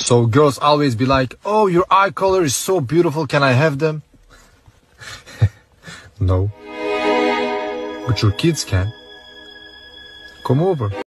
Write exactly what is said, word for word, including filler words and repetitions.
So girls always be like, oh, your eye color is so beautiful, can I have them? No. But your kids can. Come over.